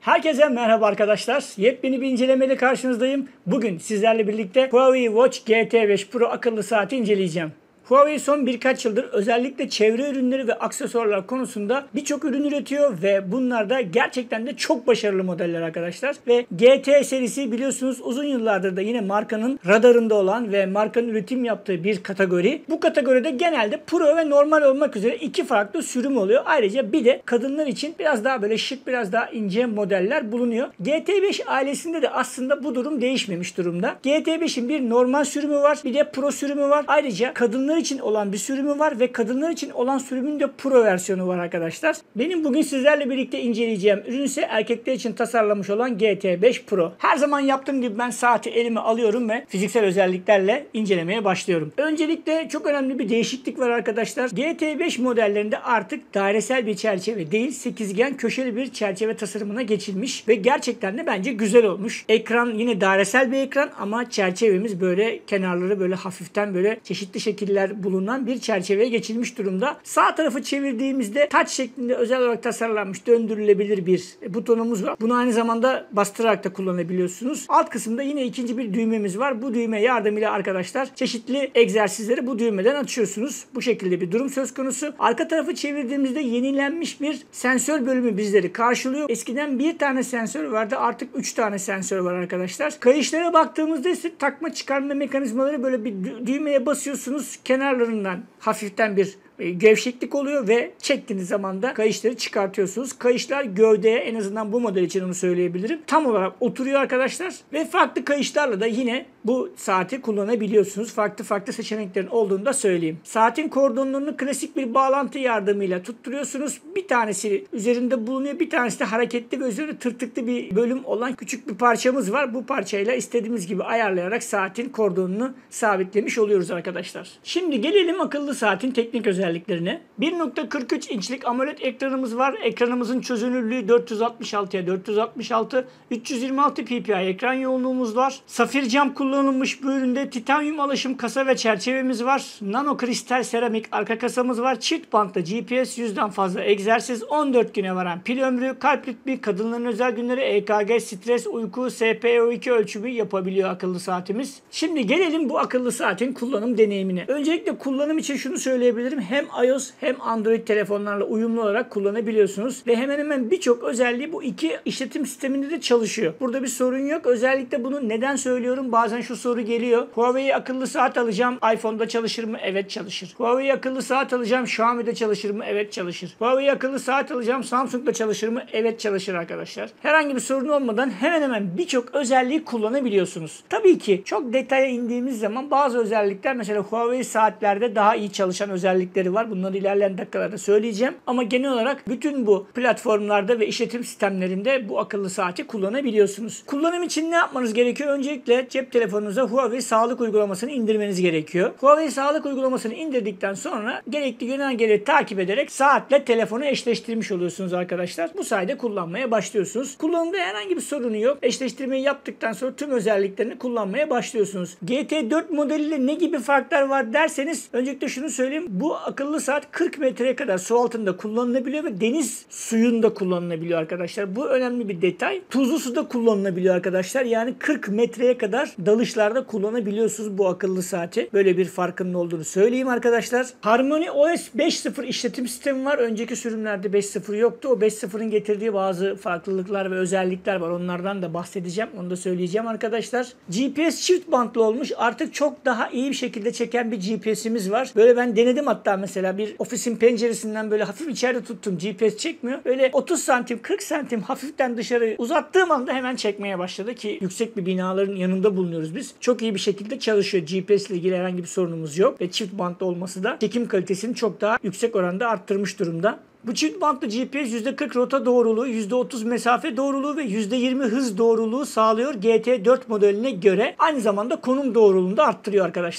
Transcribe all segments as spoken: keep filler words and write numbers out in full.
Herkese merhaba arkadaşlar. Yepyeni bir incelemeyle karşınızdayım. Bugün sizlerle birlikte Huawei Watch G T beş Pro akıllı saati inceleyeceğim. Huawei son birkaç yıldır özellikle çevre ürünleri ve aksesuarlar konusunda birçok ürün üretiyor ve bunlar da gerçekten de çok başarılı modeller arkadaşlar. Ve G T serisi biliyorsunuz uzun yıllardır da yine markanın radarında olan ve markanın üretim yaptığı bir kategori. Bu kategoride genelde Pro ve normal olmak üzere iki farklı sürüm oluyor. Ayrıca bir de kadınlar için biraz daha böyle şık, biraz daha ince modeller bulunuyor. G T beş ailesinde de aslında bu durum değişmemiş durumda. G T beşin bir normal sürümü var, bir de Pro sürümü var. Ayrıca kadınlar için olan bir sürümü var ve kadınlar için olan sürümün de Pro versiyonu var arkadaşlar. Benim bugün sizlerle birlikte inceleyeceğim ürün ise erkekler için tasarlanmış olan G T beş Pro. Her zaman yaptığım gibi ben saati elime alıyorum ve fiziksel özelliklerle incelemeye başlıyorum. Öncelikle çok önemli bir değişiklik var arkadaşlar. G T beş modellerinde artık dairesel bir çerçeve değil, sekizgen köşeli bir çerçeve tasarımına geçilmiş ve gerçekten de bence güzel olmuş. Ekran yine dairesel bir ekran ama çerçevemiz böyle kenarları böyle hafiften böyle çeşitli şekiller bulunan bir çerçeveye geçilmiş durumda. Sağ tarafı çevirdiğimizde touch şeklinde özel olarak tasarlanmış döndürülebilir bir butonumuz var. Bunu aynı zamanda bastırarak da kullanabiliyorsunuz. Alt kısımda yine ikinci bir düğmemiz var. Bu düğme yardımıyla arkadaşlar çeşitli egzersizleri bu düğmeden açıyorsunuz. Bu şekilde bir durum söz konusu. Arka tarafı çevirdiğimizde yenilenmiş bir sensör bölümü bizleri karşılıyor. Eskiden bir tane sensör vardı. Artık üç tane sensör var arkadaşlar. Kayışlara baktığımızda ise takma çıkarma mekanizmaları böyle bir düğmeye basıyorsunuz. Kenarlarından hafiften bir gevşeklik oluyor ve çektiğiniz zaman da kayışları çıkartıyorsunuz. Kayışlar gövdeye, en azından bu model için onu söyleyebilirim, tam olarak oturuyor arkadaşlar ve farklı kayışlarla da yine bu saati kullanabiliyorsunuz. Farklı farklı seçeneklerin olduğunu da söyleyeyim. Saatin kordonlarını klasik bir bağlantı yardımıyla tutturuyorsunuz. Bir tanesi üzerinde bulunuyor. Bir tanesi de hareketli ve üzerinde tırtıklı bir bölüm olan küçük bir parçamız var. Bu parçayla istediğimiz gibi ayarlayarak saatin kordonunu sabitlemiş oluyoruz arkadaşlar. Şimdi gelelim akıllı saatin teknik özelliklerine. bir nokta kırk üç inçlik AMOLED ekranımız var. Ekranımızın çözünürlüğü dört yüz altmış altıya dört yüz altmış altı, üç yüz yirmi altı ppi ekran yoğunluğumuz var. Safir cam kullanılmış bu üründe. Titanyum alaşım kasa ve çerçevemiz var. Nano kristal seramik arka kasamız var. Çift bantlı G P S, yüzden fazla egzersiz, on dört güne varan pil ömrü, kalp ritmi, kadınların özel günleri, E K G, stres, uyku, S P O iki ölçümü yapabiliyor akıllı saatimiz. Şimdi gelelim bu akıllı saatin kullanım deneyimine. Öncelikle kullanım için şunu söyleyebilirim. Hem iOS hem Android telefonlarla uyumlu olarak kullanabiliyorsunuz ve hemen hemen birçok özelliği bu iki işletim sisteminde de çalışıyor. Burada bir sorun yok. Özellikle bunu neden söylüyorum? Bazen şu soru geliyor. Huawei akıllı saat alacağım. iPhone'da çalışır mı? Evet çalışır. Huawei akıllı saat alacağım. Xiaomi'de çalışır mı? Evet çalışır. Huawei akıllı saat alacağım. Samsung'da çalışır mı? Evet çalışır arkadaşlar. Herhangi bir sorun olmadan hemen hemen birçok özelliği kullanabiliyorsunuz. Tabii ki çok detaya indiğimiz zaman bazı özellikler, mesela Huawei saatlerde daha iyi çalışan özellikleri var. Bunları ilerleyen dakikalarda söyleyeceğim. Ama genel olarak bütün bu platformlarda ve işletim sistemlerinde bu akıllı saati kullanabiliyorsunuz. Kullanım için ne yapmanız gerekiyor? Öncelikle cep telefonunuza Huawei sağlık uygulamasını indirmeniz gerekiyor. Huawei sağlık uygulamasını indirdikten sonra gerekli yönergeleri takip ederek saatle telefonu eşleştirmiş oluyorsunuz arkadaşlar. Bu sayede kullanmaya başlıyorsunuz. Kullanımda herhangi bir sorunu yok. Eşleştirmeyi yaptıktan sonra tüm özelliklerini kullanmaya başlıyorsunuz. G T dört modeliyle ne gibi farklar var derseniz öncelikle şunu söyleyeyim. Bu akıllı saat kırk metreye kadar su altında kullanılabiliyor ve deniz suyunda kullanılabiliyor arkadaşlar. Bu önemli bir detay. Tuzlu suda kullanılabiliyor arkadaşlar. Yani kırk metreye kadar dalışlarda kullanabiliyorsunuz bu akıllı saati. Böyle bir farkının olduğunu söyleyeyim arkadaşlar. HarmonyOS beş nokta sıfır işletim sistemi var. Önceki sürümlerde beş nokta sıfır yoktu. O beş nokta sıfırın getirdiği bazı farklılıklar ve özellikler var. Onlardan da bahsedeceğim. Onu da söyleyeceğim arkadaşlar. G P S çift bantlı olmuş. Artık çok daha iyi bir şekilde çeken bir G P S'imiz var. Böyle ben denedim, hatta mesela bir ofisin penceresinden böyle hafif içeride tuttum. G P S çekmiyor. Böyle otuz santim kırk santim hafiften dışarı uzattığım anda hemen çekmeye başladı ki yüksek bir binaların yanında bulunuyoruz biz. Çok iyi bir şekilde çalışıyor. G P S ile ilgili herhangi bir sorunumuz yok ve çift bantlı olması da çekim kalitesini çok daha yüksek oranda arttırmış durumda. Bu çift bantlı G P S yüzde kırk rota doğruluğu, yüzde otuz mesafe doğruluğu ve yüzde yirmi hız doğruluğu sağlıyor G T dört modeline göre. Aynı zamanda konum doğruluğunu da arttırıyor arkadaşlar.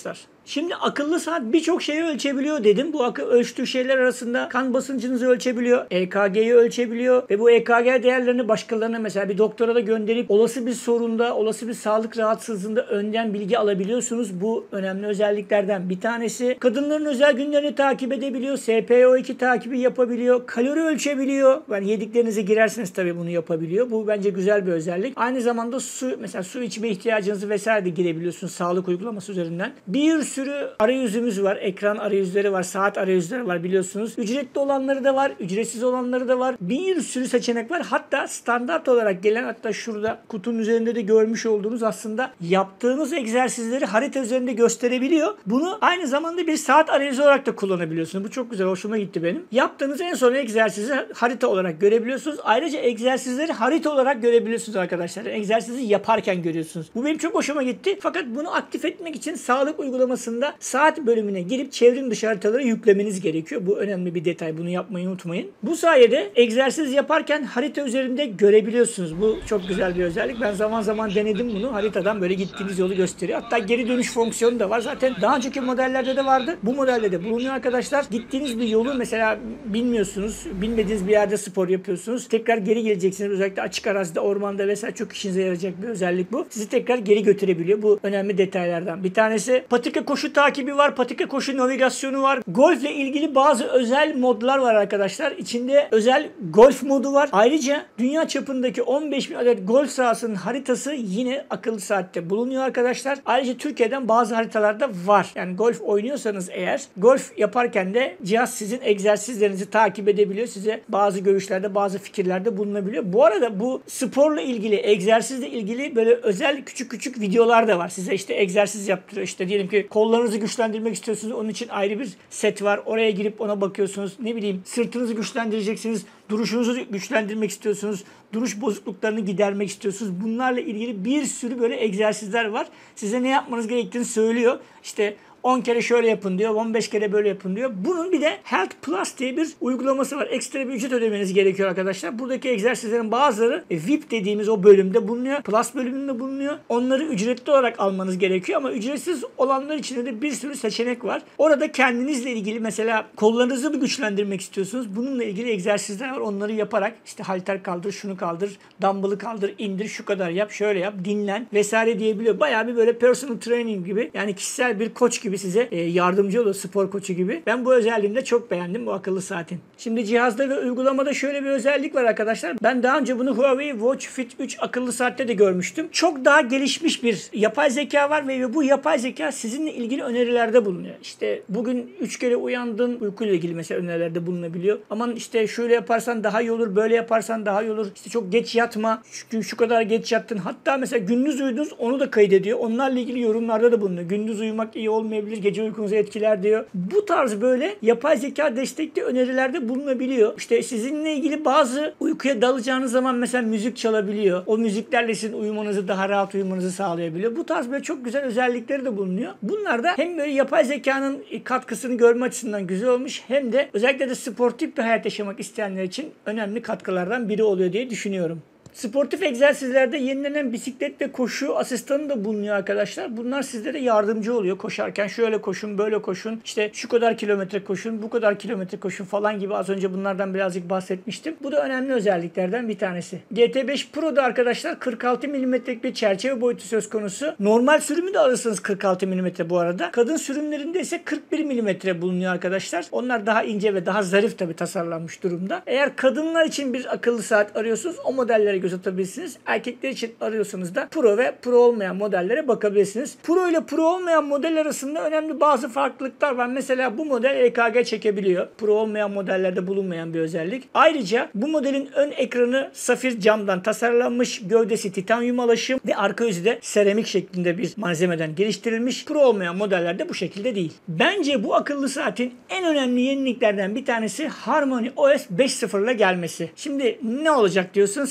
Şimdi akıllı saat birçok şeyi ölçebiliyor dedim. Bu akı ölçtüğü şeyler arasında kan basıncınızı ölçebiliyor, E K G'yi ölçebiliyor ve bu E K G değerlerini başkalarına, mesela bir doktora da gönderip olası bir sorunda, olası bir sağlık rahatsızlığında önden bilgi alabiliyorsunuz. Bu önemli özelliklerden bir tanesi. Kadınların özel günlerini takip edebiliyor, S P O iki takibi yapabiliyor, kalori ölçebiliyor. Yani yediklerinize girerseniz tabii bunu yapabiliyor. Bu bence güzel bir özellik. Aynı zamanda su, mesela su içme ihtiyacınızı vesaire de girebiliyorsunuz sağlık uygulaması üzerinden. Bir sürü arayüzümüz var. Ekran arayüzleri var, saat arayüzleri var biliyorsunuz. Ücretli olanları da var, ücretsiz olanları da var. Bir sürü seçenek var. Hatta standart olarak gelen, hatta şurada kutunun üzerinde de görmüş olduğunuz aslında yaptığınız egzersizleri harita üzerinde gösterebiliyor. Bunu aynı zamanda bir saat arayüzü olarak da kullanabiliyorsunuz. Bu çok güzel, hoşuma gitti benim. Yaptığınız en son egzersizi harita olarak görebiliyorsunuz. Ayrıca egzersizleri harita olarak görebiliyorsunuz arkadaşlar. Egzersizi yaparken görüyorsunuz. Bu benim çok hoşuma gitti. Fakat bunu aktif etmek için sağlık uygulamasında saat bölümüne girip çevrim dışı haritaları yüklemeniz gerekiyor. Bu önemli bir detay. Bunu yapmayı unutmayın. Bu sayede egzersiz yaparken harita üzerinde görebiliyorsunuz. Bu çok güzel bir özellik. Ben zaman zaman denedim bunu. Haritadan böyle gittiğiniz yolu gösteriyor. Hatta geri dönüş fonksiyonu da var. Zaten daha önceki modellerde de vardı. Bu modelde de bulunuyor arkadaşlar. Gittiğiniz bir yolu mesela bilmiyorsunuz. Bilmediğiniz bir yerde spor yapıyorsunuz. Tekrar geri geleceksiniz. Özellikle açık arazide, ormanda vesaire çok işinize yarayacak bir özellik bu. Sizi tekrar geri götürebiliyor. Bu önemli detaylardan bir tanesi. Patika koşu takibi var. Patika koşu navigasyonu var. Golfle ilgili bazı özel modlar var arkadaşlar. İçinde özel golf modu var. Ayrıca dünya çapındaki on beş bin adet golf sahasının haritası yine akıllı saatte bulunuyor arkadaşlar. Ayrıca Türkiye'den bazı haritalarda var. Yani golf oynuyorsanız eğer, golf yaparken de cihaz sizin egzersizlerinizi takip edebiliyor. Size bazı görüşlerde, bazı fikirlerde bulunabiliyor. Bu arada bu sporla ilgili, egzersizle ilgili böyle özel küçük küçük videolar da var. Size işte egzersiz yaptırıyor. İşte diyelim ki kollarınızı güçlendirmek istiyorsunuz. Onun için ayrı bir set var. Oraya girip ona bakıyorsunuz. Ne bileyim, sırtınızı güçlendireceksiniz. Duruşunuzu güçlendirmek istiyorsunuz. Duruş bozukluklarını gidermek istiyorsunuz. Bunlarla ilgili bir sürü böyle egzersizler var. Size ne yapmanız gerektiğini söylüyor. İşte on kere şöyle yapın diyor, on beş kere böyle yapın diyor. Bunun bir de Health Plus diye bir uygulaması var. Ekstra bir ücret ödemeniz gerekiyor arkadaşlar. Buradaki egzersizlerin bazıları V I P dediğimiz o bölümde bulunuyor. Plus bölümünde bulunuyor. Onları ücretli olarak almanız gerekiyor ama ücretsiz olanlar için de bir sürü seçenek var. Orada kendinizle ilgili, mesela kollarınızı mı güçlendirmek istiyorsunuz? Bununla ilgili egzersizler var. Onları yaparak işte halter kaldır, şunu kaldır, dumbbell'ı kaldır, indir, şu kadar yap, şöyle yap, dinlen vesaire diyebiliyor. Bayağı bir böyle personal training gibi, yani kişisel bir koç gibi size yardımcı olur, spor koçu gibi. Ben bu özelliğini de çok beğendim, bu akıllı saatin. Şimdi cihazda ve uygulamada şöyle bir özellik var arkadaşlar. Ben daha önce bunu Huawei Watch Fit üç akıllı saatte de görmüştüm. Çok daha gelişmiş bir yapay zeka var ve bu yapay zeka sizinle ilgili önerilerde bulunuyor. İşte bugün üç kere uyandın, uykuyla ilgili mesela önerilerde bulunabiliyor. Aman işte şöyle yaparsan daha iyi olur, böyle yaparsan daha iyi olur. İşte çok geç yatma, şu gün şu kadar geç yattın. Hatta mesela gündüz uyudunuz, onu da kaydediyor. Onlarla ilgili yorumlarda da bulunuyor. Gündüz uyumak iyi olmayabilir, gece uykunuzu etkiler diyor. Bu tarz böyle yapay zeka destekli önerilerde bulunabiliyor. İşte sizinle ilgili bazı uykuya dalacağınız zaman mesela müzik çalabiliyor. O müziklerle sizin uyumanızı, daha rahat uyumanızı sağlayabiliyor. Bu tarz böyle çok güzel özellikleri de bulunuyor. Bunlar da hem böyle yapay zekanın katkısını görme açısından güzel olmuş, hem de özellikle de sportif bir hayat yaşamak isteyenler için önemli katkılardan biri oluyor diye düşünüyorum. Sportif egzersizlerde yenilenen bisiklet ve koşu asistanı da bulunuyor arkadaşlar. Bunlar sizlere yardımcı oluyor. Koşarken şöyle koşun, böyle koşun, işte şu kadar kilometre koşun, bu kadar kilometre koşun falan gibi, az önce bunlardan birazcık bahsetmiştim. Bu da önemli özelliklerden bir tanesi. G T beş Pro'da arkadaşlar kırk altı milimetrelik bir çerçeve boyutu söz konusu. Normal sürümü de alırsanız kırk altı milimetre bu arada. Kadın sürümlerinde ise kırk bir milimetre bulunuyor arkadaşlar. Onlar daha ince ve daha zarif tabii tasarlanmış durumda. Eğer kadınlar için bir akıllı saat arıyorsunuz, o modellere göz atabilirsiniz. Erkekler için arıyorsanız da Pro ve Pro olmayan modellere bakabilirsiniz. Pro ile Pro olmayan model arasında önemli bazı farklılıklar var. Mesela bu model E K G çekebiliyor. Pro olmayan modellerde bulunmayan bir özellik. Ayrıca bu modelin ön ekranı safir camdan tasarlanmış, gövdesi titanyum alaşım ve arka yüzü de seramik şeklinde bir malzemeden geliştirilmiş. Pro olmayan modellerde bu şekilde değil. Bence bu akıllı saatin en önemli yeniliklerden bir tanesi Harmony O S beş nokta sıfır ile gelmesi. Şimdi ne olacak diyorsunuz ki? Bir iki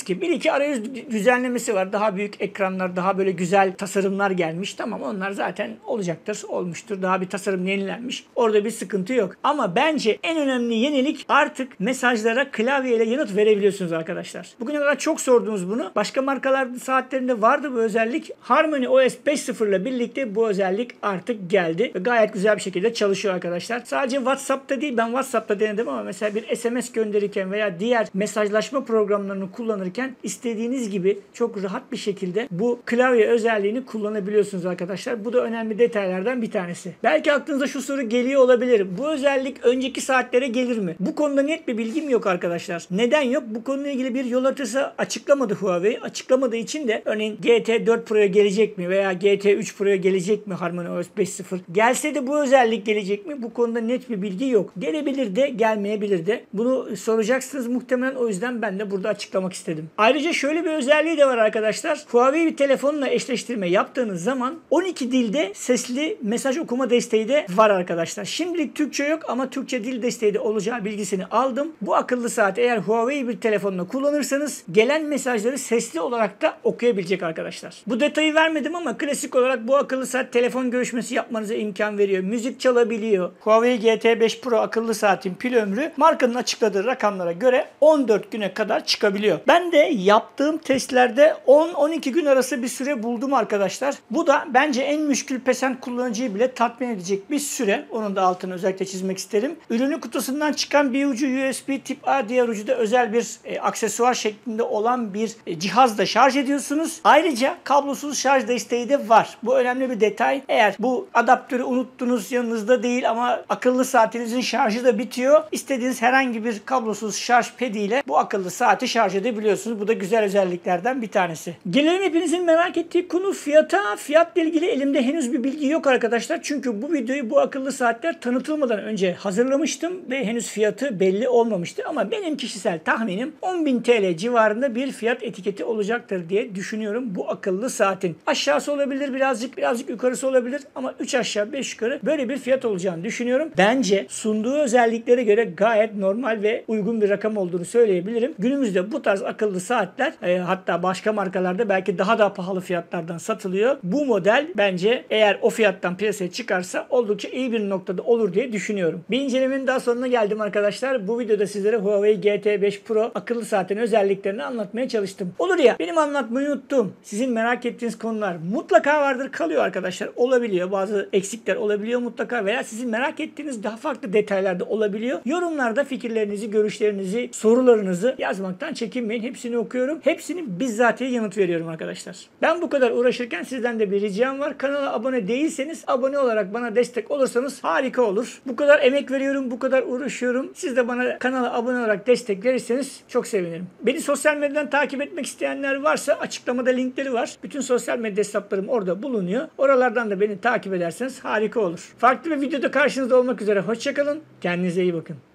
iki arayüz düzenlemesi var. Daha büyük ekranlar, daha böyle güzel tasarımlar gelmiş. Tamam, onlar zaten olacaktır, olmuştur. Daha bir tasarım yenilenmiş. Orada bir sıkıntı yok. Ama bence en önemli yenilik artık mesajlara klavyeyle yanıt verebiliyorsunuz arkadaşlar. Bugüne kadar çok sordunuz bunu. Başka markalar saatlerinde vardı bu özellik. Harmony O S beş nokta sıfır ile birlikte bu özellik artık geldi. Ve gayet güzel bir şekilde çalışıyor arkadaşlar. Sadece WhatsApp'ta değil, ben WhatsApp'ta denedim ama mesela bir S M S gönderirken veya diğer mesajlaşma programlarını kullanırken istediğiniz gibi çok rahat bir şekilde bu klavye özelliğini kullanabiliyorsunuz arkadaşlar. Bu da önemli detaylardan bir tanesi. Belki aklınıza şu soru geliyor olabilir. Bu özellik önceki saatlere gelir mi? Bu konuda net bir bilgim yok arkadaşlar. Neden yok? Bu konuyla ilgili bir yol haritası açıklamadı Huawei. Açıklamadığı için de örneğin G T dört Pro'ya gelecek mi veya G T üç Pro'ya gelecek mi Harmony O S beş nokta sıfır? Gelse de bu özellik gelecek mi? Bu konuda net bir bilgi yok. Gelebilir de gelmeyebilir de. Bunu soracaksınız muhtemelen, o yüzden ben de burada açıklamak istedim. Ayrıca şöyle bir özelliği de var arkadaşlar. Huawei bir telefonla eşleştirme yaptığınız zaman on iki dilde sesli mesaj okuma desteği de var arkadaşlar. Şimdilik Türkçe yok ama Türkçe dil desteği de olacağı bilgisini aldım. Bu akıllı saat eğer Huawei bir telefonla kullanırsanız gelen mesajları sesli olarak da okuyabilecek arkadaşlar. Bu detayı vermedim ama klasik olarak bu akıllı saat telefon görüşmesi yapmanıza imkan veriyor. Müzik çalabiliyor. Huawei G T beş Pro akıllı saatin pil ömrü markanın açıkladığı rakamlara göre on dört güne kadar çıkabiliyor. Ben de yaptığım testlerde on on iki gün arası bir süre buldum arkadaşlar. Bu da bence en müşkül pesen kullanıcıyı bile tatmin edecek bir süre. Onun da altını özellikle çizmek isterim. Ürünün kutusundan çıkan bir ucu U S B tip A, diğer ucu da özel bir e, aksesuar şeklinde olan bir e, cihazla şarj ediyorsunuz. Ayrıca kablosuz şarj desteği de var. Bu önemli bir detay. Eğer bu adaptörü unuttunuz, yanınızda değil ama akıllı saatinizin şarjı da bitiyor, İstediğiniz herhangi bir kablosuz şarj pediyle bu akıllı saati şarj edebiliyorsunuz. Bu da güzel özelliklerden bir tanesi. Gelelim hepinizin merak ettiği konu fiyata. Fiyatla ilgili elimde henüz bir bilgi yok arkadaşlar. Çünkü bu videoyu bu akıllı saatler tanıtılmadan önce hazırlamıştım ve henüz fiyatı belli olmamıştı. Ama benim kişisel tahminim on bin T L civarında bir fiyat etiketi olacaktır diye düşünüyorum bu akıllı saatin. Aşağısı olabilir birazcık, birazcık yukarısı olabilir ama üç aşağı beş yukarı böyle bir fiyat olacağını düşünüyorum. Bence sunduğu özelliklere göre gayet normal ve uygun bir rakam olduğunu söyleyebilirim. Günümüzde bu tarz akıllı saatler e, hatta başka markalarda belki daha da pahalı fiyatlardan satılıyor. Bu model bence eğer o fiyattan piyasaya çıkarsa oldukça iyi bir noktada olur diye düşünüyorum. Bir incelemenin daha sonuna geldim arkadaşlar. Bu videoda sizlere Huawei G T beş Pro akıllı saatin özelliklerini anlatmaya çalıştım. Olur ya, benim anlatmayı unuttum. Sizin merak ettiğiniz konular mutlaka vardır, kalıyor arkadaşlar. Olabiliyor. Bazı eksikler olabiliyor mutlaka veya sizin merak ettiğiniz daha farklı detaylarda olabiliyor. Yorumlarda fikirlerinizi, görüşlerinizi, sorularınızı yazmaktan çekinmeyin. Hepsini okuyorum. Hepsini bizzatihi yanıt veriyorum arkadaşlar. Ben bu kadar uğraşırken sizden de bir ricam var. Kanala abone değilseniz abone olarak bana destek olursanız harika olur. Bu kadar emek veriyorum, bu kadar uğraşıyorum. Siz de bana kanala abone olarak destek verirseniz çok sevinirim. Beni sosyal medyadan takip etmek isteyenler varsa açıklamada linkleri var. Bütün sosyal medya hesaplarım orada bulunuyor. Oralardan da beni takip ederseniz harika olur. Farklı bir videoda karşınızda olmak üzere. Hoşça kalın. Kendinize iyi bakın.